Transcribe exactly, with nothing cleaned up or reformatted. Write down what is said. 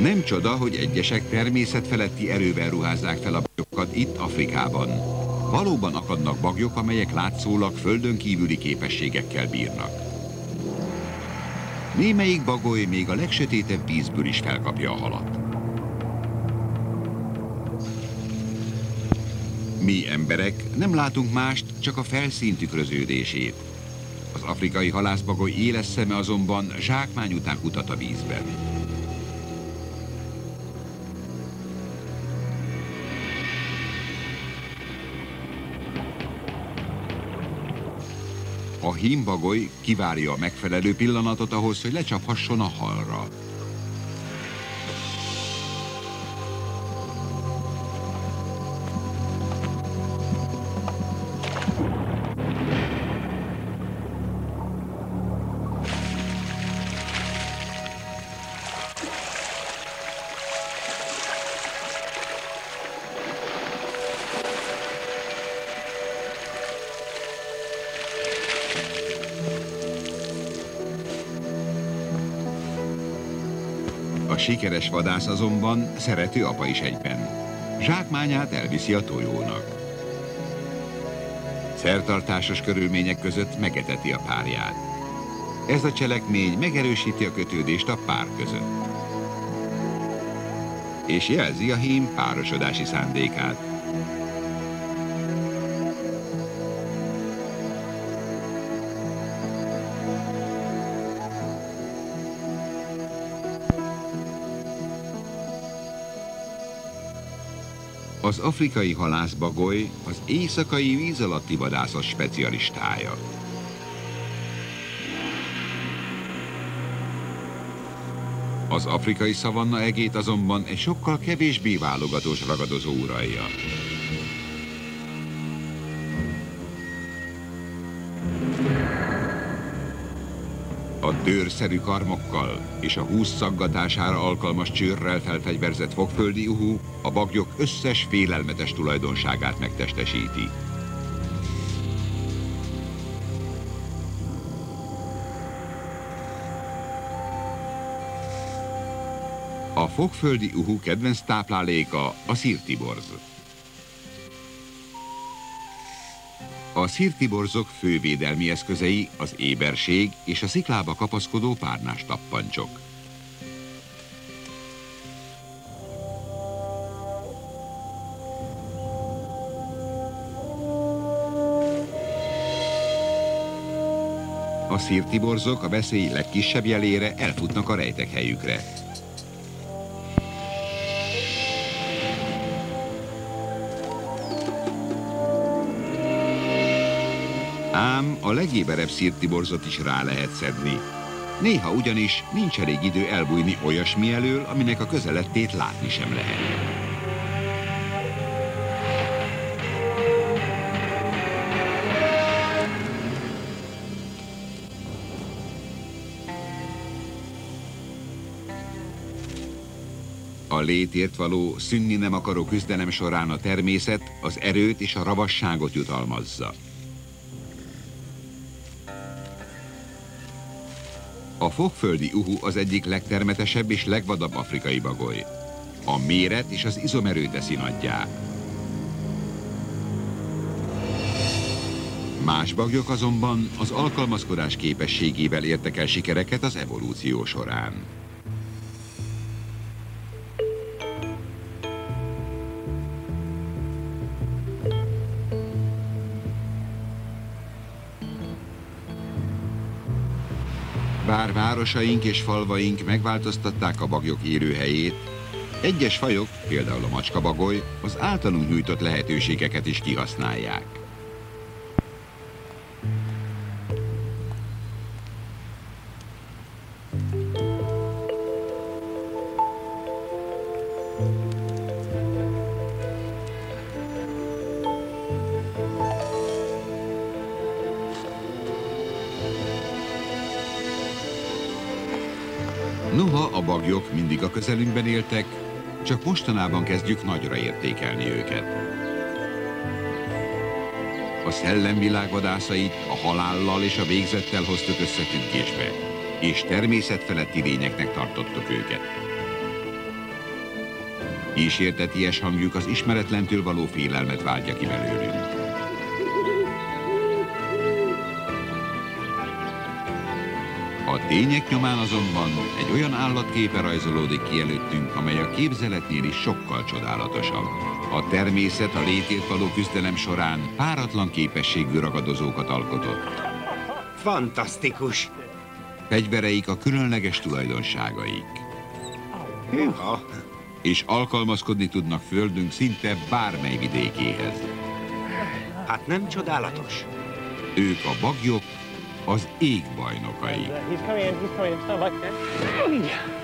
Nem csoda, hogy egyesek természetfeletti erővel ruházzák fel a bagyokat itt Afrikában. Valóban akadnak bagyok, amelyek látszólag földön kívüli képességekkel bírnak. Némelyik bagoly még a legsötétebb vízből is felkapja a halat. Mi emberek nem látunk mást, csak a felszín tükröződését. Az afrikai halászbagoly éles szeme azonban zsákmány után kutat a vízben. A hímbagoly kivárja a megfelelő pillanatot ahhoz, hogy lecsaphasson a halra. A sikeres vadász azonban szerető apa is egyben. Zsákmányát elviszi a tojónak. Szertartásos körülmények között megeteti a párját. Ez a cselekmény megerősíti a kötődést a pár között. És jelzi a hím párosodási szándékát. Az afrikai halászbagoly az éjszakai víz alatti vadászat specialistája. Az afrikai szavanna egét azonban egy sokkal kevésbé válogatós ragadozó uralja. A dőrszerű karmokkal és a húsz szaggatására alkalmas csőrrel felfegyverzett fogföldi uhu a baglyok összes félelmetes tulajdonságát megtestesíti. A fogföldi uhu kedvenc tápláléka a szirtiborz. A szirtiborzok fő védelmi eszközei az éberség és a sziklába kapaszkodó párnás tappancsok. A szirtiborzok a veszély legkisebb jelére elfutnak a rejtekhelyükre. Ám a legéberebb szirtiborzot is rá lehet szedni. Néha ugyanis nincs elég idő elbújni olyasmi elől, aminek a közelettét látni sem lehet. A létért való szűnni nem akaró küzdelem során a természet az erőt és a ravasságot jutalmazza. A fogföldi uhu az egyik legtermetesebb és legvadabb afrikai bagoly. A méret és az izomerő teszi nagyjá. Más bagyok azonban az alkalmazkodás képességével értek el sikereket az evolúció során. Bár városaink és falvaink megváltoztatták a bagyok élőhelyét, egyes fajok, például a macskabagoly, az általunk nyújtott lehetőségeket is kihasználják. Noha a bagyok mindig a közelünkben éltek, csak mostanában kezdjük nagyra értékelni őket. A szellemvilág vadászait a halállal és a végzettel hoztuk összefüggésbe, és természetfeletti lényeknek tartottuk őket. Kísérteties hangjuk az ismeretlentől való félelmet váltja ki belőlünk. A tények nyomán azonban egy olyan állatképe rajzolódik ki előttünk, amely a képzeletnél is sokkal csodálatosabb. A természet a létért való küzdelem során páratlan képességű ragadozókat alkotott. Fantasztikus! Fegyvereik a különleges tulajdonságaik. Hűha! És alkalmazkodni tudnak földünk szinte bármely vidékéhez. Hát nem csodálatos? Ők a bagyok, az ég bajnokai. He's coming in, he's coming in. Stand by.